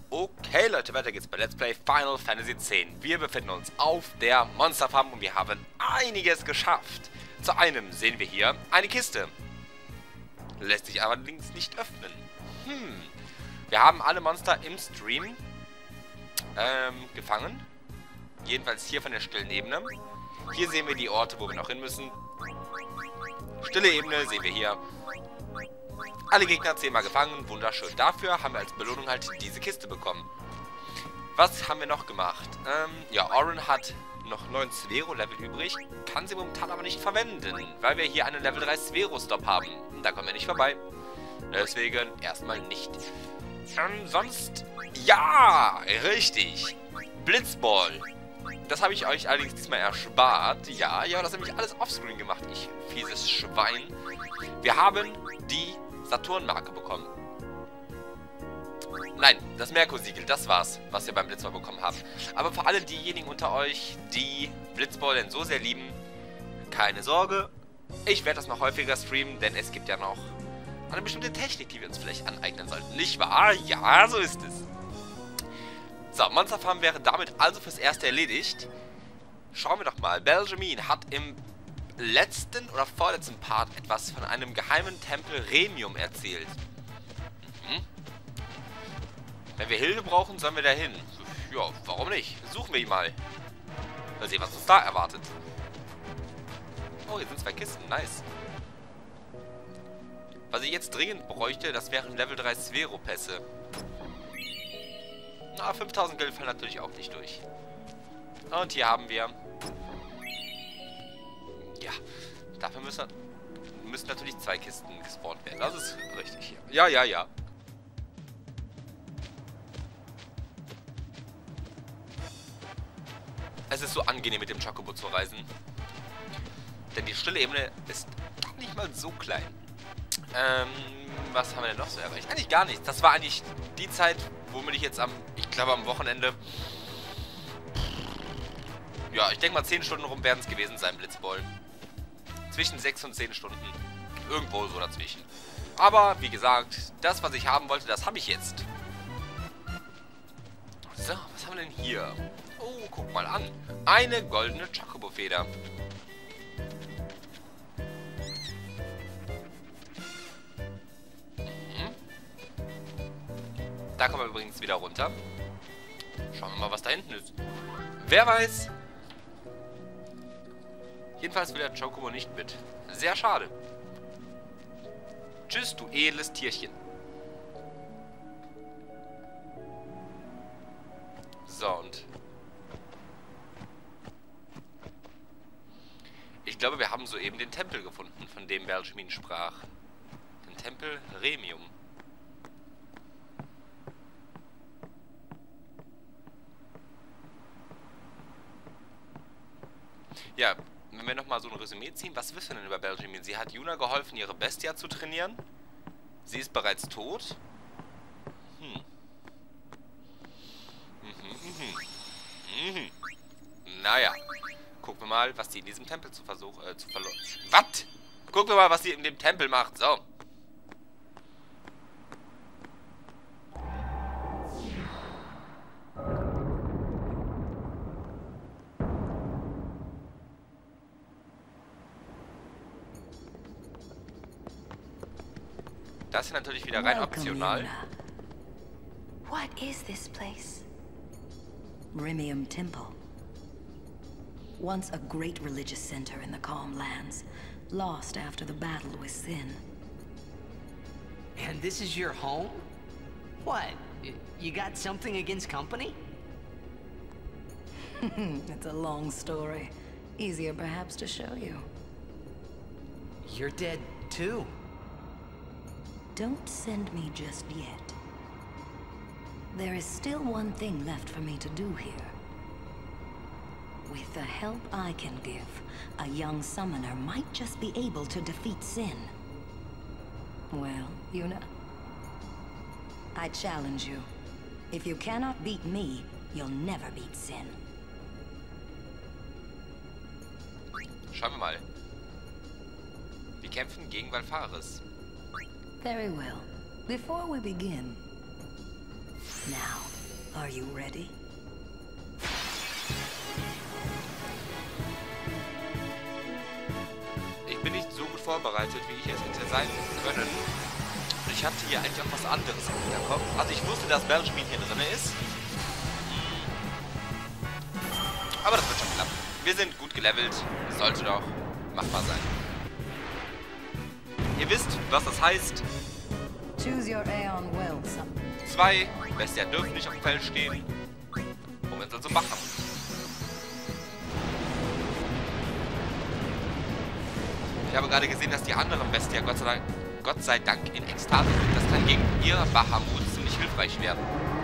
Okay, Leute, weiter geht's bei Let's Play Final Fantasy X. Wir befinden uns auf der Monster Farm und wir haben einiges geschafft. Zu einem sehen wir hier eine Kiste. Lässt sich allerdings nicht öffnen. Wir haben alle Monster im Stream gefangen. Jedenfalls hier von der stillen Ebene. Hier sehen wir die Orte, wo wir noch hin müssen. Stille Ebene sehen wir hier. Alle Gegner 10-mal gefangen, wunderschön. Dafür haben wir als Belohnung halt diese Kiste bekommen. Was haben wir noch gemacht? Ja, Auron hat noch 9 Sphero-Level übrig, kann sie momentan aber nicht verwenden, weil wir hier einen Level 3 Sphero-Stop haben. Da kommen wir nicht vorbei. Deswegen erstmal nicht. Sonst, ja, richtig. Blitzball. Das habe ich euch allerdings diesmal erspart. Ja, das habe ich alles offscreen gemacht, ich fieses Schwein. Wir haben die Saturn-Marke bekommen. Nein, das Merkur-Siegel, das war's, was wir beim Blitzball bekommen haben. Aber für alle diejenigen unter euch, die Blitzball denn so sehr lieben, keine Sorge. Ich werde das noch häufiger streamen, denn es gibt ja noch eine bestimmte Technik, die wir uns vielleicht aneignen sollten. Nicht wahr? Ja, so ist es. So, Monster Farm wäre damit also fürs Erste erledigt. Schauen wir doch mal. Belgemine hat im letzten oder vorletzten Part etwas von einem geheimen Tempel Remium erzählt. Wenn wir Hilfe brauchen, sollen wir da hin. Ja, warum nicht? Suchen wir ihn mal. Mal sehen, was uns da erwartet. Oh, hier sind 2 Kisten. Nice. Was ich jetzt dringend bräuchte, das wären Level 3 Sphero-Pässe. Na, 5000 Geld fallen natürlich auch nicht durch. Und hier haben wir... Ja, dafür müssen natürlich 2 Kisten gespawnt werden. Das ist richtig hier. Ja. Es ist so angenehm, mit dem Chocobo zu reisen. Denn die stille Ebene ist nicht mal so klein. Was haben wir denn noch so erreicht? Eigentlich gar nichts. Das war eigentlich die Zeit, womit ich jetzt ich glaube am Wochenende... Ja, ich denke mal 10 Stunden rum werden es gewesen sein, Blitzball. Zwischen 6 und 10 Stunden. Irgendwo so dazwischen. Aber, wie gesagt, das, was ich haben wollte, das habe ich jetzt. So, was haben wir denn hier? Oh, guck mal an. Eine goldene Chocobo-Feder. Da kommen wir übrigens wieder runter. Schauen wir mal, was da hinten ist. Wer weiß. Jedenfalls will der Chocobo nicht mit. Sehr schade. Tschüss, du edles Tierchen. So, und... Ich glaube, wir haben soeben den Tempel gefunden, von dem Belgemine sprach. Den Tempel Remium. Ja, wenn wir nochmal so ein Resümee ziehen, was wissen wir denn über Belgemine? Sie hat Yuna geholfen, ihre Bestia zu trainieren. Sie ist bereits tot. Naja. Gucken wir mal, was die in diesem Tempel Was? Gucken wir mal, was sie in dem Tempel macht. So. Das ist natürlich wieder rein optional. What is this place? Remium Temple. Once a great religious center in the Calm Lands, lost after the battle with Sin. And this is your home? What? You got something against company? It's a long story. Easier perhaps to show you. You're dead too. Don't send me just yet. There is still one thing left for me to do here. With the help I can give, a young summoner might just be able to defeat Sin. Well, Yuna, I challenge you. If you cannot beat me, you'll never beat Sin. Schauen wir mal. Wir kämpfen gegen Valfaris. Very well. Before we begin, now, Are you ready? Ich bin nicht so gut vorbereitet, wie ich es hätte sein können. Ich hatte hier eigentlich auch was anderes im Hinterkopf. Also ich wusste, dass Belchmead hier drin ist. Aber das wird schon klappen. Wir sind gut gelevelt. Sollte doch machbar sein. Ihr wisst, was das heißt. Choose your Aeon well, son. 2 Bestien dürfen nicht auf dem Feld stehen. Moment, also machen. Ich habe gerade gesehen, dass die anderen Bestien Gott sei Dank in Ekstase sind. Das kann gegen ihr Bahamut ziemlich hilfreich werden.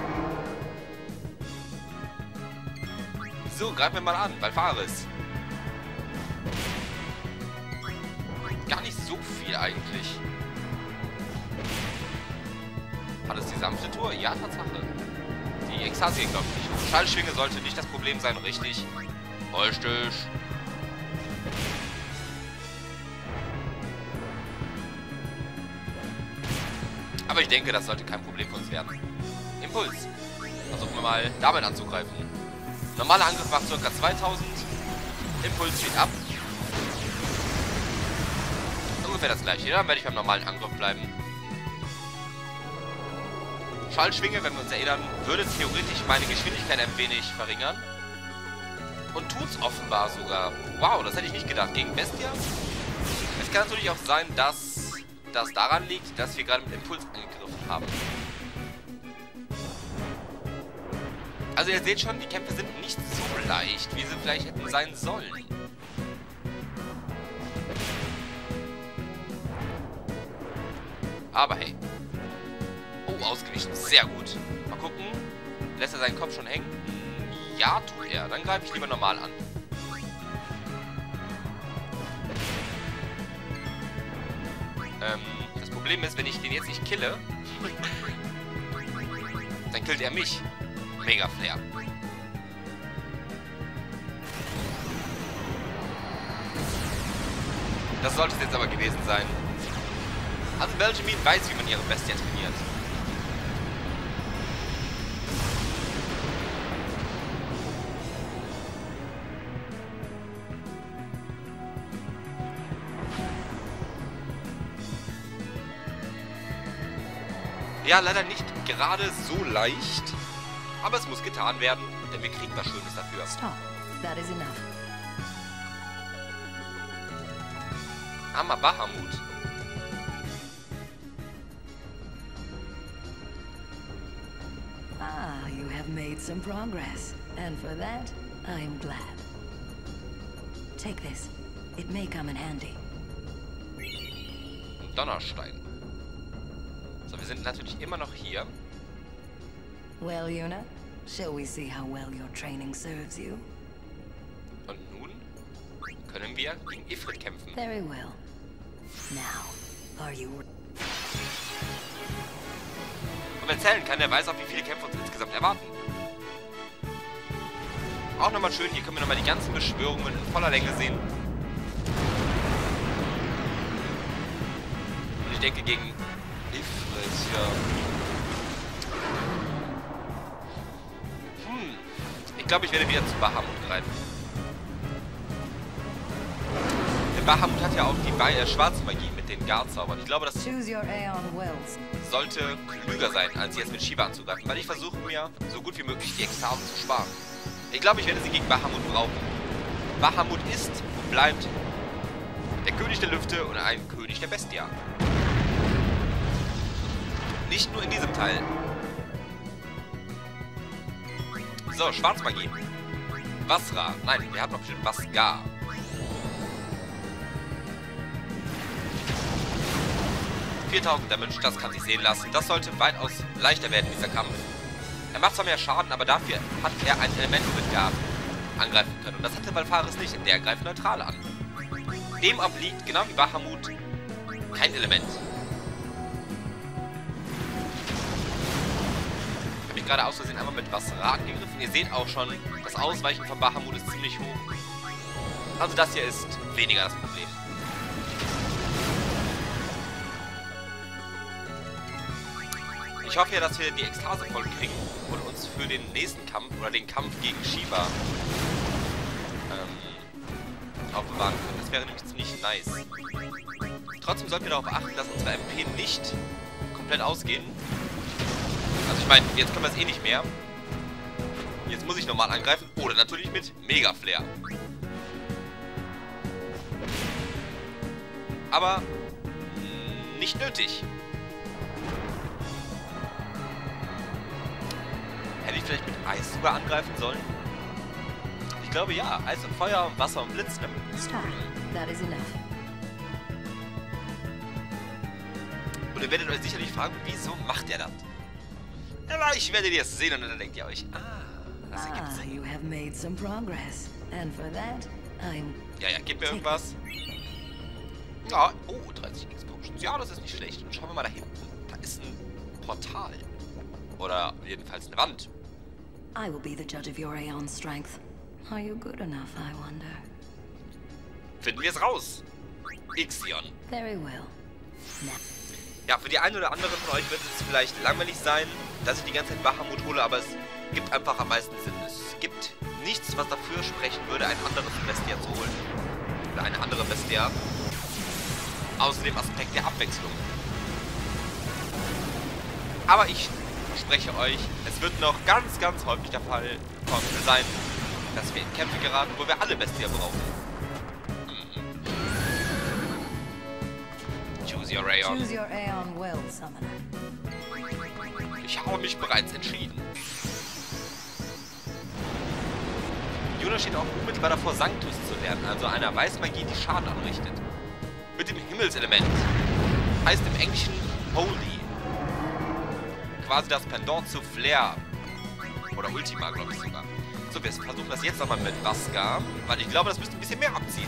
So, greifen wir mal an. Valfaris. Gar nicht so viel eigentlich. Hat es die sanfte Tour? Ja, Tatsache. Die Ekstase geht, glaube ich, nicht. Schallschwinge sollte nicht das Problem sein, richtig? Richtig. Aber ich denke, das sollte kein Problem für uns werden. Impuls. Versuchen wir mal, damit anzugreifen. Normaler Angriff macht ca. 2000. Impuls geht ab. Ungefähr das gleiche. Dann werde ich beim normalen Angriff bleiben. Schallschwinge, wenn wir uns erinnern, würde theoretisch meine Geschwindigkeit ein wenig verringern. Und tut's offenbar sogar. Wow, das hätte ich nicht gedacht. Gegen Bestia? Es kann natürlich auch sein, dass das daran liegt, dass wir gerade mit Impuls angegriffen haben. Also ihr seht schon, die Kämpfe sind nicht so leicht, wie sie vielleicht hätten sein sollen. Aber hey. Oh, ausgewichen. Sehr gut. Mal gucken. Lässt er seinen Kopf schon hängen? Ja, tut er. Dann greife ich lieber normal an. Das Problem ist, wenn ich den jetzt nicht kille, dann killt er mich. Mega Flair. Das sollte es jetzt aber gewesen sein. Also Belchmead weiß, wie man ihre Bestie trainiert. Ja, leider nicht gerade so leicht. Aber es muss getan werden, denn wir kriegen was Schönes dafür. Stop. That is enough. Hammer Bahamut. Ah, you have made some progress. And for that, I am glad. Take this. It may come in handy. Donnerstein. So, wir sind natürlich immer noch hier. Well, Yuna, shall we see how well your training serves you? Und nun können wir gegen Ifrit kämpfen. Very well. Now, are you... Und wer zählen kann, der weiß auch, wie viele Kämpfe uns insgesamt erwarten. Auch nochmal schön, hier können wir nochmal die ganzen Beschwörungen in voller Länge sehen. Und ich denke, gegen Ifrit, ja... Ich glaube, ich werde wieder zu Bahamut greifen. Denn Bahamut hat ja auch die schwarze Magie mit den Garzaubern. Ich glaube, das sollte klüger sein, als jetzt mit Shiva anzugreifen, weil ich versuche mir so gut wie möglich die Ekstase zu sparen. Ich glaube, ich werde sie gegen Bahamut brauchen. Bahamut ist und bleibt der König der Lüfte und ein König der Bestia. Nicht nur in diesem Teil. So, Schwarzmagie. Wasra. Nein, wir haben noch bestimmt Wasgar. Damage, das kann sich sehen lassen. Das sollte weitaus leichter werden, dieser Kampf. Er macht zwar mehr Schaden, aber dafür hat er ein Element mit Garten angreifen können. Und das hatte Valfaris nicht, denn der greift neutral an. Dem obliegt, genau wie Bahamut, kein Element. Habe ich gerade aus Versehen einmal mit Wasra angegriffen. Ihr seht auch schon, das Ausweichen von Bahamut ist ziemlich hoch. Also das hier ist weniger das Problem. Ich hoffe ja, dass wir die Ekstase voll kriegen und uns für den nächsten Kampf oder den Kampf gegen Shiva aufbewahren können. Das wäre nämlich ziemlich nice. Trotzdem sollten wir darauf achten, dass unsere MP nicht komplett ausgehen. Also ich meine, jetzt können wir es eh nicht mehr. Jetzt muss ich normal angreifen. Oder natürlich mit Mega Flare. Aber nicht nötig. Hätte ich vielleicht mit Eis sogar angreifen sollen? Ich glaube ja. Eis und Feuer und Wasser und Blitz. Ne? Stop. That is enough. Und ihr werdet euch sicherlich fragen, wieso macht er das? Aber ich werde es sehen und dann denkt ihr euch, das ergibt Sinn. You have made some progress. And for that, I'm... Ja, gib mir irgendwas. Ja, oh, 30 X-Potions. Ja, das ist nicht schlecht. Und schauen wir mal da hinten. Da ist ein Portal. Oder jedenfalls eine Wand. I will be the judge of your Aeon strength. Are you good enough, I wonder? Finden wir es raus. Ixion. Very well. Now. Ja, für die einen oder anderen von euch wird es vielleicht langweilig sein, dass ich die ganze Zeit Bahamut hole, aber es gibt einfach am meisten Sinn. Es gibt nichts, was dafür sprechen würde, ein anderes Bestia zu holen. Oder eine andere Bestia. Außer dem Aspekt der Abwechslung. Aber ich verspreche euch, es wird noch ganz, ganz häufig der Fall sein, dass wir in Kämpfe geraten, wo wir alle Bestia brauchen. Choose your Aeon. Choose your Aeon well, Summoner. Ich habe mich bereits entschieden. Yuna steht auch unmittelbar davor, Sanctus zu werden, also einer Weißmagie, die Schaden anrichtet. Mit dem Himmelselement. Heißt im Englischen Holy. Quasi das Pendant zu Flare. Oder Ultima, glaube ich sogar. So, wir versuchen das jetzt nochmal mit Vaska, weil ich glaube, das müsste ein bisschen mehr abziehen.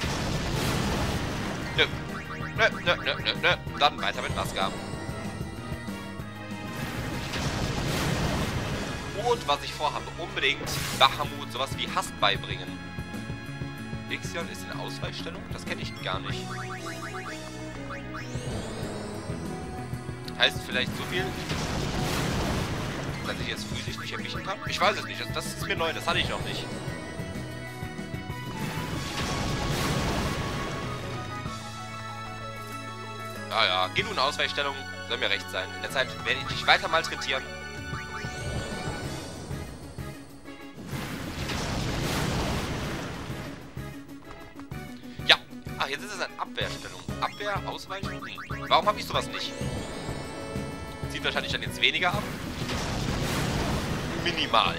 Nö. Nö. Dann weiter mit Vaska. Und was ich vorhabe, unbedingt Bahamut sowas wie Hass beibringen. Ixion ist in Ausweichstellung? Das kenne ich gar nicht. Heißt vielleicht so viel, dass ich jetzt physisch nicht erwischen kann? Ich weiß es nicht. Das ist mir neu. Das hatte ich noch nicht. Ja. Geh du in Ausweichstellung. Soll mir recht sein. In der Zeit werde ich dich weiter malträtieren. Jetzt ist es eine Abwehrstellung. Abwehr, Ausweichen? Warum habe ich sowas nicht? Zieht wahrscheinlich dann jetzt weniger ab. Minimal.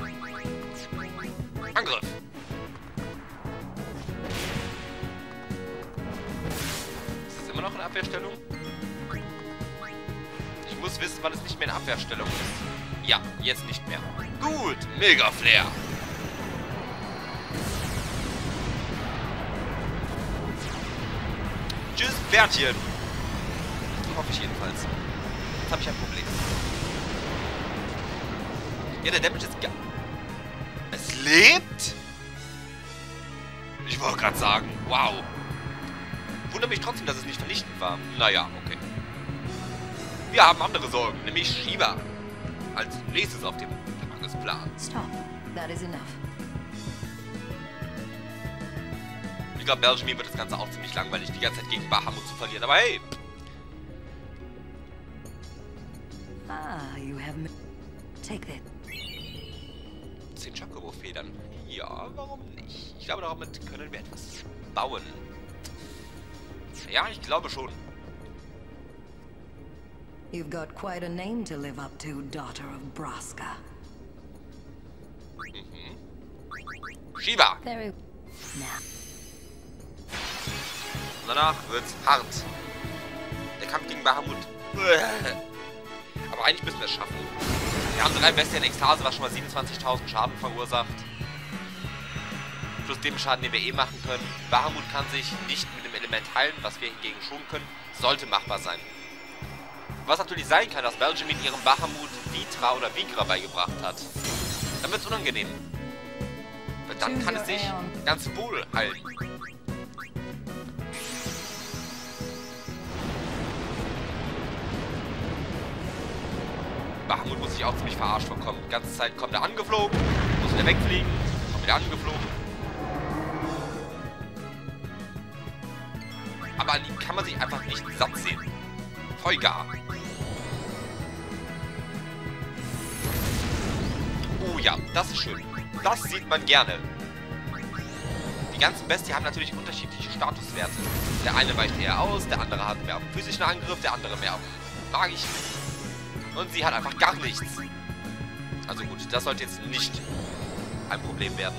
Angriff. Ist das immer noch eine Abwehrstellung? Ich muss wissen, wann es nicht mehr eine Abwehrstellung ist. Ja, jetzt nicht mehr. Gut, Mega Flare. Tschüss, Bärtchen. Hoffe ich jedenfalls. Jetzt habe ich ein Problem. Ja, der Damage ist gar... Es lebt? Ich wollte gerade sagen, wow. Wundert mich trotzdem, dass es nicht vernichtend war. Naja, okay. Wir haben andere Sorgen, nämlich Shiva. Als nächstes auf dem Tagesplan. Stop. That is enough. Ich glaube, Belgemir wird das Ganze auch ziemlich langweilig, die ganze Zeit gegen Bahamut zu verlieren. Aber hey! You have... Take that. 10 Chocobo-Federn. Ja, warum nicht? Ich glaube, damit können wir etwas bauen. Ja, ich glaube schon. You've got quite a name to live up to, Daughter of Braska. Shiva! Very... Now. Und danach wird's hart. Der Kampf gegen Bahamut. Aber eigentlich müssen wir es schaffen. Wir haben 3 Bestien in Ekstase, was schon mal 27.000 Schaden verursacht. Plus dem Schaden, den wir eh machen können. Bahamut kann sich nicht mit dem Element heilen, was wir hingegen schon können. Sollte machbar sein. Was natürlich sein kann, dass Belgemir ihrem Bahamut Vitra oder Vigra beigebracht hat. Dann wird's unangenehm. Weil dann kann es sich ganz wohl heilen. Bahamut muss sich auch ziemlich verarscht vorkommen. Die ganze Zeit kommt er angeflogen, muss wieder wegfliegen, kommt wieder angeflogen. Aber an ihm kann man sich einfach nicht satt sehen. Voll gar. Oh ja, das ist schön. Das sieht man gerne. Die ganzen Bestien haben natürlich unterschiedliche Statuswerte. Der eine weicht eher aus, der andere hat mehr auf den physischen Angriff, der andere mehr auf den magischen. Und sie hat einfach gar nichts. Also gut, das sollte jetzt nicht ein Problem werden.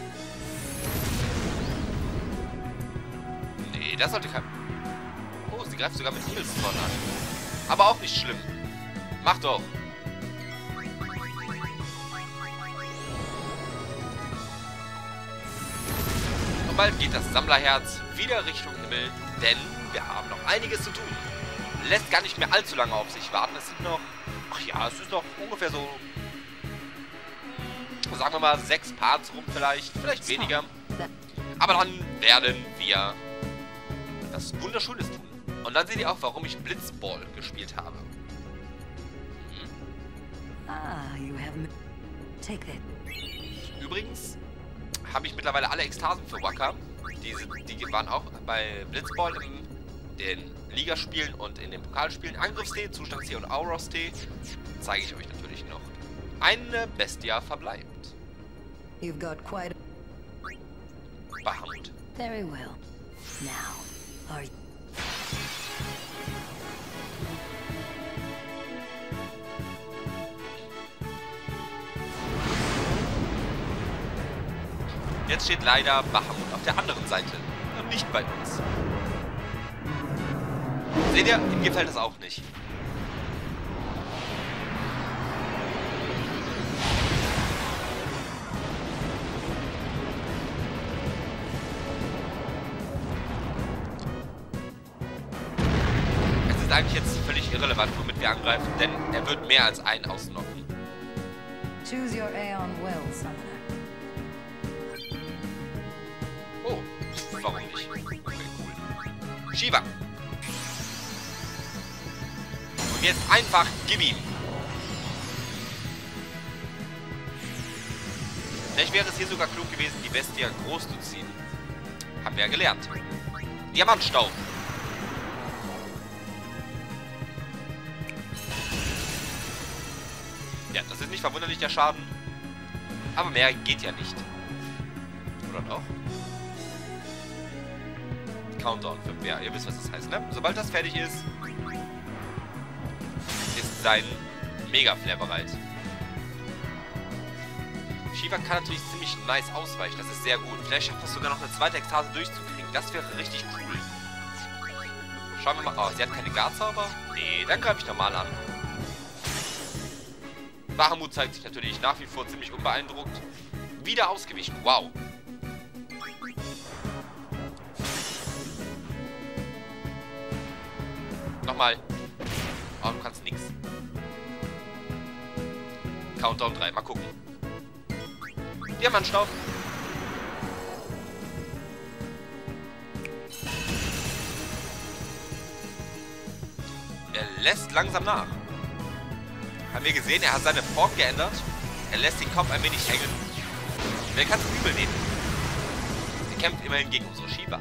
Nee, das sollte kein... Oh, sie greift sogar mit Himmelszorn an. Aber auch nicht schlimm. Mach doch. Und bald geht das Sammlerherz wieder Richtung Himmel, denn wir haben noch einiges zu tun. Lässt gar nicht mehr allzu lange auf sich warten. Es sind noch... Ach ja, es ist noch ungefähr so... Sagen wir mal 6 Parts rum vielleicht. Vielleicht weniger. Aber dann werden wir das Wunderschönes tun. Und dann seht ihr auch, warum ich Blitzball gespielt habe. Übrigens habe ich mittlerweile alle Ekstasen für Wakka. Die waren auch bei Blitzball in den Ligaspielen und in den Pokalspielen. Angriffstee, Zustandstee und Aurostee zeige ich euch natürlich noch. Eine Bestia verbleibt. You've got quite Bahamut. Very well. Now, are you... Jetzt steht leider Bahamut auf der anderen Seite und nicht bei uns. Seht ihr? Ihm gefällt das auch nicht. Es ist eigentlich jetzt völlig irrelevant, womit wir angreifen, denn er wird mehr als einen ausnocken. Choose your Aeon well, Summoner. Oh, warum nicht? Okay, cool. Shiva. Und jetzt einfach gib ihm. Vielleicht wäre es hier sogar klug gewesen, die Bestie groß zu ziehen. Haben wir ja gelernt. Diamantstaub. Ja, das ist nicht verwunderlich, der Schaden. Aber mehr geht ja nicht. Oder doch? Countdown 5. Ja, ihr wisst, was das heißt, ne? Sobald das fertig ist sein Mega-Flair bereit. Shiva kann natürlich ziemlich nice ausweichen. Das ist sehr gut. Vielleicht schafft das sogar noch eine zweite Ekstase durchzukriegen. Das wäre richtig cool. Schauen wir mal. Oh, sie hat keine Garzauber? Nee, dann greife ich normal an. Bahamut zeigt sich natürlich nach wie vor ziemlich unbeeindruckt. Wieder ausgewichen. Wow. Nochmal. Oh, du kannst nix. Countdown 3. Mal gucken. Diamantstaub. Er lässt langsam nach. Haben wir gesehen, er hat seine Form geändert. Er lässt den Kopf ein wenig hängen. Wer kann es übel nehmen? Er kämpft immerhin gegen unsere Shiva.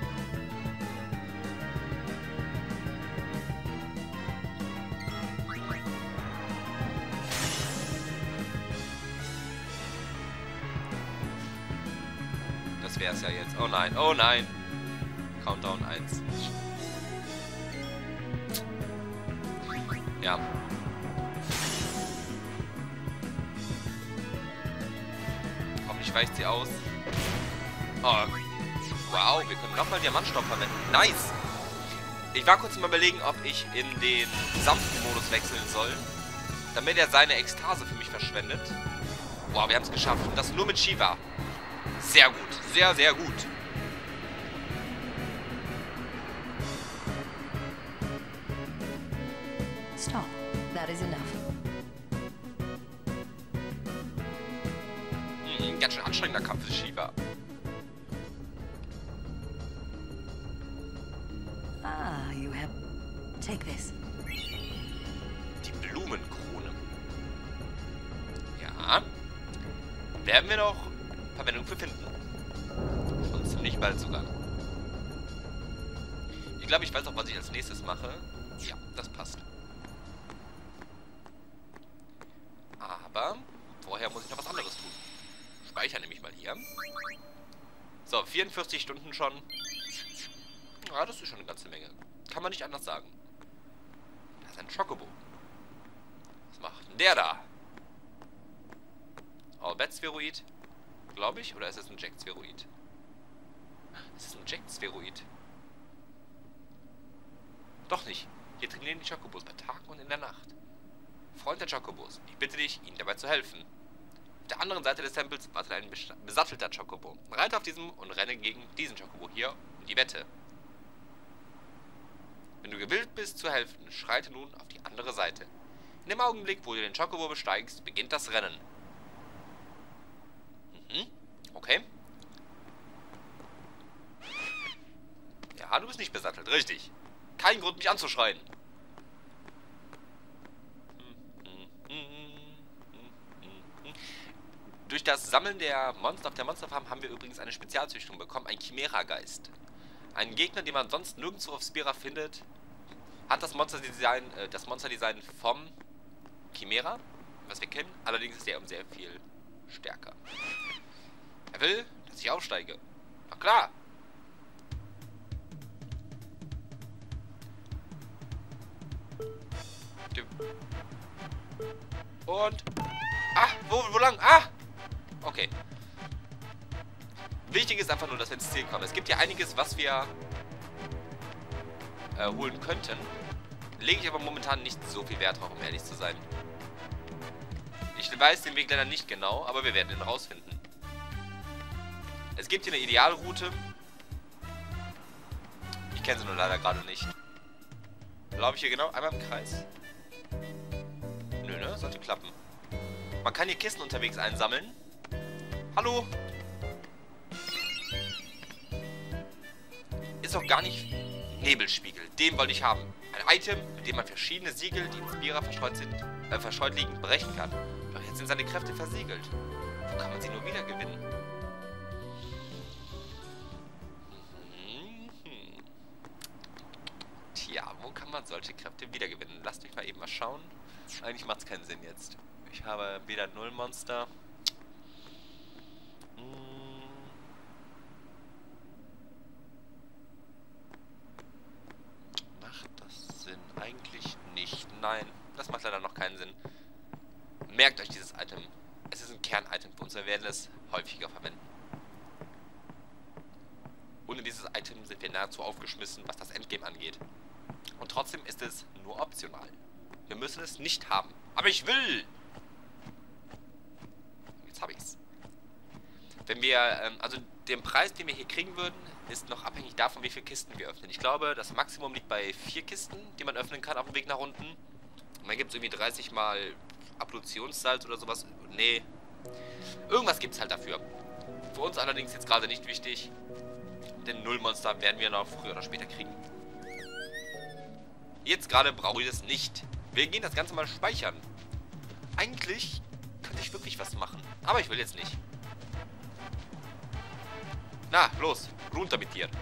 Das wäre es ja jetzt. Oh nein, oh nein. Countdown 1. Ja. Hoffentlich weicht sie aus. Oh. Wow, wir können nochmal Diamantstaub verwenden. Nice! Ich war kurz mal überlegen, ob ich in den sanften Modus wechseln soll, damit er seine Ekstase für mich verschwendet. Wow, wir haben es geschafft. Und das nur mit Shiva. Sehr gut. Sehr, sehr gut. Stop. That is enough. Ganz schön anstrengender Kampf für Shiva. Ah, you have... Take this. Die Blumenkrone. werden wir noch Verwendung für finden. Schon ziemlich bald sogar. Ich glaube, ich weiß auch, was ich als nächstes mache. Ja, das passt. Aber vorher muss ich noch was anderes tun. Speichern nämlich mal hier. So, 44 Stunden schon. Ja, das ist schon eine ganze Menge. Kann man nicht anders sagen. Da ist ein Chocobo. Was macht denn der da? All-Bat-Spheroid, glaube ich. Oder ist es ein Jack-Spheroid? Es ist ein Jack-Spheroid. Doch nicht. Hier trainieren die Chocobos bei Tag und in der Nacht. Freund der Chocobos, ich bitte dich, ihnen dabei zu helfen. Auf der anderen Seite des Tempels wartet ein besattelter Chocobo. Reite auf diesem und renne gegen diesen Chocobo hier um die Wette. Wenn du gewillt bist zu helfen, schreite nun auf die andere Seite. In dem Augenblick, wo du den Chocobo besteigst, beginnt das Rennen. Okay. Ja, du bist nicht besattelt, richtig. Kein Grund, mich anzuschreien. Durch das Sammeln der Monster auf der Monsterfarm haben wir übrigens eine Spezialzüchtung bekommen, ein Chimera-Geist. Einen Gegner, den man sonst nirgendwo auf Spira findet, hat das Monsterdesign vom Chimera, was wir kennen, allerdings ist er um sehr viel stärker. Er will, dass ich aufsteige. Na klar. Und... Ah, wo lang? Ah! Okay. Wichtig ist einfach nur, dass wir ins Ziel kommen. Es gibt ja einiges, was wir holen könnten. Lege ich aber momentan nicht so viel Wert drauf, um ehrlich zu sein. Ich weiß den Weg leider nicht genau, aber wir werden ihn rausfinden. Es gibt hier eine Idealroute. Ich kenne sie nur leider gerade nicht. Laufe ich hier genau einmal im Kreis? Nö, ne? Sollte klappen. Man kann hier Kisten unterwegs einsammeln. Hallo? Ist doch gar nicht... Nebelspiegel. Den wollte ich haben. Ein Item, mit dem man verschiedene Siegel, die in Spira verschreut liegen, brechen kann. Doch jetzt sind seine Kräfte versiegelt. Wo kann man sie nur wieder gewinnen? Tja, wo kann man solche Kräfte wiedergewinnen? Lasst mich mal eben mal schauen. Eigentlich macht es keinen Sinn jetzt. Ich habe weder Nullmonster. Macht das Sinn? Eigentlich nicht. Nein, das macht leider noch keinen Sinn. Merkt euch dieses Item. Es ist ein Kern-Item für uns. Wir werden es häufiger verwenden. Ohne dieses Item sind wir nahezu aufgeschmissen, was das Endgame angeht. Und trotzdem ist es nur optional. Wir müssen es nicht haben. Aber ich will! Jetzt habe ich's. Wenn wir, also den Preis, den wir hier kriegen würden, ist noch abhängig davon, wie viele Kisten wir öffnen. Ich glaube, das Maximum liegt bei 4 Kisten, die man öffnen kann auf dem Weg nach unten. Und dann gibt es irgendwie 30 mal Absolutionssalz oder sowas. Nee. Irgendwas gibt es halt dafür. Für uns allerdings jetzt gerade nicht wichtig. Denn Nullmonster werden wir noch früher oder später kriegen. Jetzt gerade brauche ich das nicht. Wir gehen das Ganze mal speichern. Eigentlich könnte ich wirklich was machen. Aber ich will jetzt nicht. Na, los. Runter mit dir.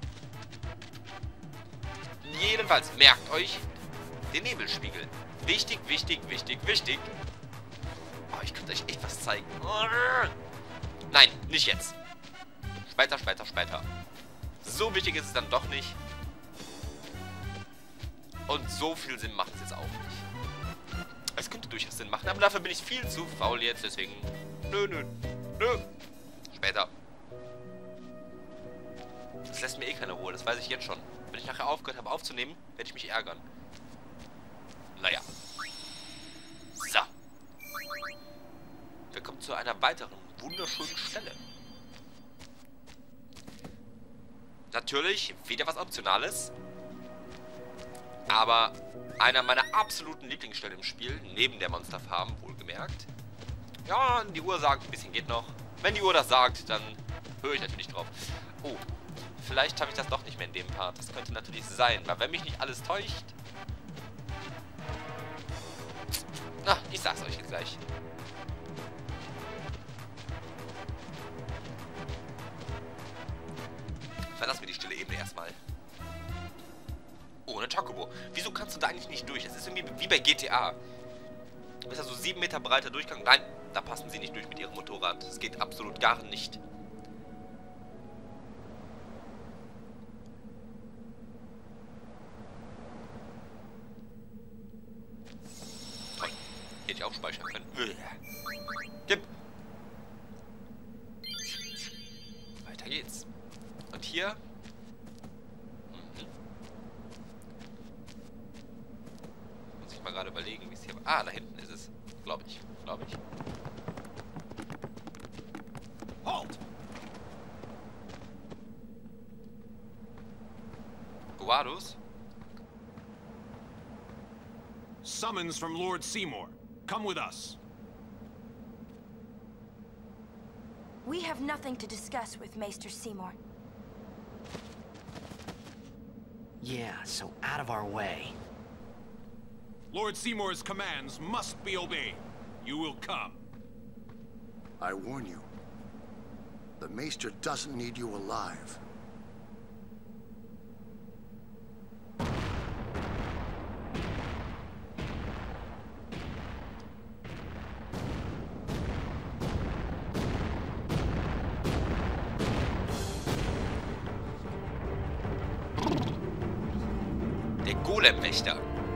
Jedenfalls, merkt euch den Nebelspiegel. Wichtig, wichtig, wichtig, wichtig. Oh, ich könnte euch echt was zeigen. Nein, nicht jetzt. Später, später, später. So wichtig ist es dann doch nicht. Und so viel Sinn macht es jetzt auch nicht. Es könnte durchaus Sinn machen, aber dafür bin ich viel zu faul jetzt, deswegen... Nö. Später. Das lässt mir eh keine Ruhe, das weiß ich jetzt schon. Wenn ich nachher aufgehört habe aufzunehmen, werde ich mich ärgern. Naja. So. Wir kommen zu einer weiteren wunderschönen Stelle. Natürlich wieder was Optionales. Aber einer meiner absoluten Lieblingsstellen im Spiel, neben der Monsterfarm, wohlgemerkt. Ja, die Uhr sagt, ein bisschen geht noch. Wenn die Uhr das sagt, dann höre ich natürlich drauf. Oh, vielleicht habe ich das doch nicht mehr in dem Part. Das könnte natürlich sein, weil wenn mich nicht alles täuscht... Na, ich sag's euch jetzt gleich. Ebene erstmal. Ohne Chocobo. Wieso kannst du da eigentlich nicht durch? Es ist irgendwie wie bei GTA. Das ist ja so 7 Meter breiter Durchgang. Nein, da passen sie nicht durch mit ihrem Motorrad. Das geht absolut gar nicht. Toll. Hier hätte ich auch speichern können. Tipp. Weiter geht's. Und hier... Muss ich mal gerade überlegen, wie es hier... Ah, da hinten ist es. Glaube ich. Halt! Guardos? Summons from Lord Seymour. Come with us. We have nothing to discuss with Maester Seymour. Yeah, so out of our way. Lord Seymour's commands must be obeyed. You will come. I warn you. The Maester doesn't need you alive. Der Golem-Wächter.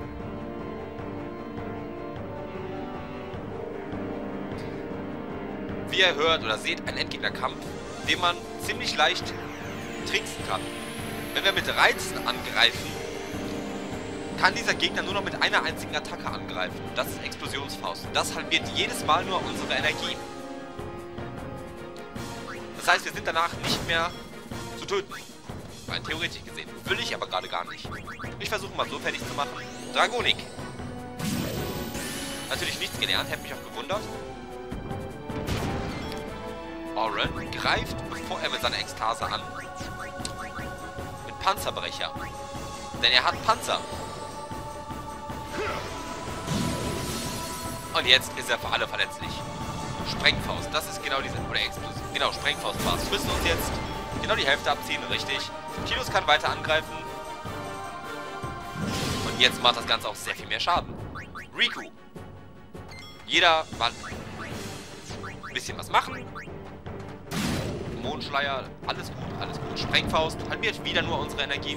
Wie ihr hört oder seht, ein Endgegnerkampf, den man ziemlich leicht tricksen kann. Wenn wir mit Reizen angreifen, kann dieser Gegner nur noch mit einer einzigen Attacke angreifen. Das ist Explosionsfaust. Das halbiert jedes Mal nur unsere Energie. Das heißt, wir sind danach nicht mehr zu töten. Rein theoretisch gesehen. Will ich aber gerade gar nicht. Ich versuche mal so fertig zu machen. Dragonik. Natürlich nichts gelernt, hätte mich auch gewundert. Oren greift, bevor er mit seiner Ekstase an. Mit Panzerbrecher. Denn er hat Panzer. Und jetzt ist er für alle verletzlich. Sprengfaust, das ist genau diese... Oder Explosion. Genau, Sprengfaust war es. Wir müssen uns jetzt genau die Hälfte abziehen, richtig. Tidus kann weiter angreifen. Und jetzt macht das Ganze auch sehr viel mehr Schaden. Riku. Jeder Mann. Ein bisschen was machen. Mondschleier, alles gut, alles gut. Sprengfaust halbiert wieder nur unsere Energie.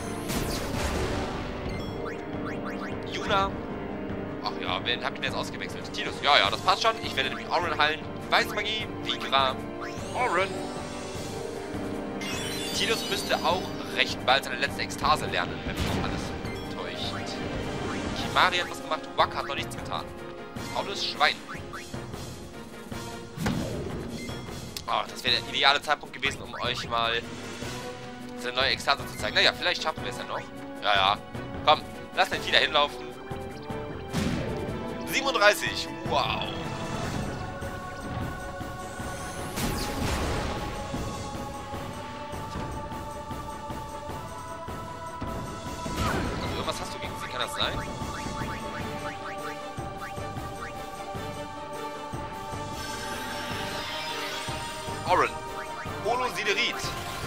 Yuna. Ach ja, wen habt ihr denn jetzt ausgewechselt? Tidus. Ja, ja, das passt schon. Ich werde nämlich Oren heilen. Weißmagie, Vigra, Oren. Tidus müsste auch recht bald seine letzte Ekstase lernen, wenn mich noch alles täuscht. Kimari hat was gemacht, Waka hat noch nichts getan. Faules Schwein. Oh, das wäre der ideale Zeitpunkt gewesen, um euch mal seine neue Ekstase zu zeigen. Naja, vielleicht schaffen wir es ja noch. Ja, ja. Komm, lass den wieder hinlaufen. 37. Wow. Also irgendwas hast du gegen sie, kann das sein? Oren. Holosiderit.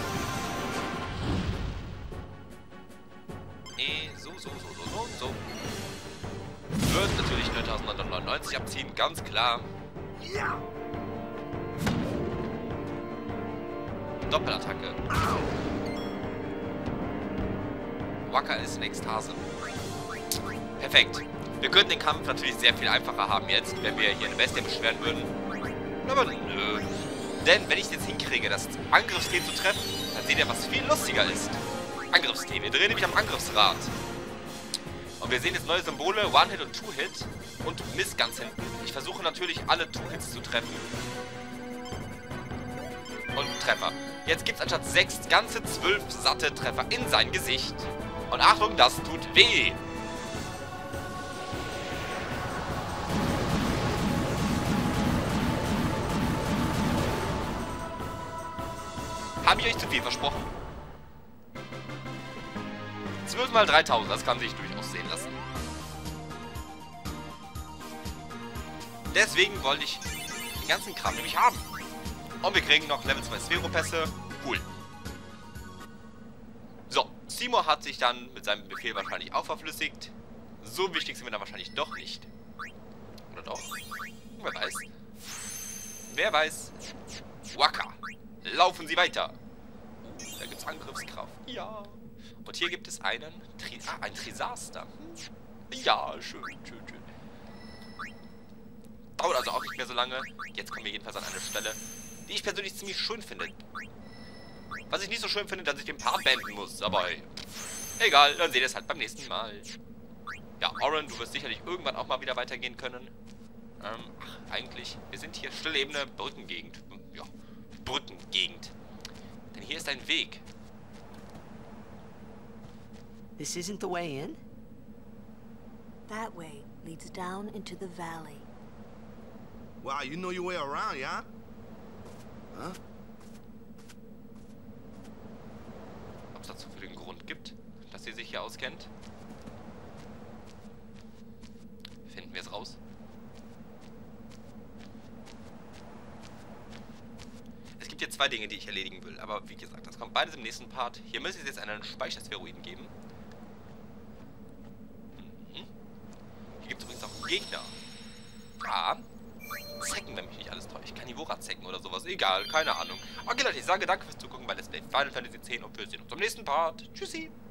So. Wird natürlich 1999 abziehen, ganz klar. Doppelattacke. Waka ist in Ekstase. Perfekt. Wir könnten den Kampf natürlich sehr viel einfacher haben jetzt, wenn wir hier eine Bestie beschweren würden. Aber nö. Denn wenn ich es jetzt hinkriege, das Angriffstee zu treffen, dann seht ihr, was viel lustiger ist. Angriffstee. Wir drehen nämlich am Angriffsrad. Und wir sehen jetzt neue Symbole, One-Hit und Two-Hit. Und Miss ganz hinten. Ich versuche natürlich alle Two-Hits zu treffen. Und Treffer. Jetzt gibt es anstatt 6 ganze 12 satte Treffer in sein Gesicht. Und Achtung, das tut weh. Habe ich euch zu viel versprochen? 12 mal 3000, das kann sich durchaus sehen lassen. Deswegen wollte ich den ganzen Kram nämlich haben. Und wir kriegen noch Level 2 Sphäropässe. Cool. Seymour hat sich dann mit seinem Befehl wahrscheinlich auch verflüssigt. So wichtig sind wir dann wahrscheinlich doch nicht. Oder doch? Wer weiß. Wer weiß. Waka. Laufen Sie weiter. Da gibt es Angriffskraft. Ja. Und hier gibt es einen ein Trisaster. Ja, schön, schön, schön. Dauert also auch nicht mehr so lange. Jetzt kommen wir jedenfalls an eine Stelle, die ich persönlich ziemlich schön finde. Was ich nicht so schön finde, dass ich den Part beenden muss. Aber egal, dann seht ihr es halt beim nächsten Mal. Ja, Oren, du wirst sicherlich irgendwann auch mal wieder weitergehen können. Ach, eigentlich, wir sind hier stille Ebene, Brückengegend. Ja, Brückengegend. Denn hier ist ein Weg. This isn't the way in? That way leads down into the valley. Wow, you know your way around, yeah? Huh? Ob es dazu für den Grund gibt, dass sie sich hier auskennt? Finden wir es raus. Es gibt hier zwei Dinge, die ich erledigen will, aber wie gesagt, das kommt beides im nächsten Part. Hier müsste es jetzt einen Speicherspheroiden geben. Hier gibt es übrigens auch einen Gegner. Ja. Zecken, wenn mich nicht alles täuscht. Carnivora Zecken oder sowas. Egal, keine Ahnung. Okay Leute, ich sage danke fürs Zugucken bei Let's Play Final Fantasy X und wir sehen uns im nächsten Part. Tschüssi.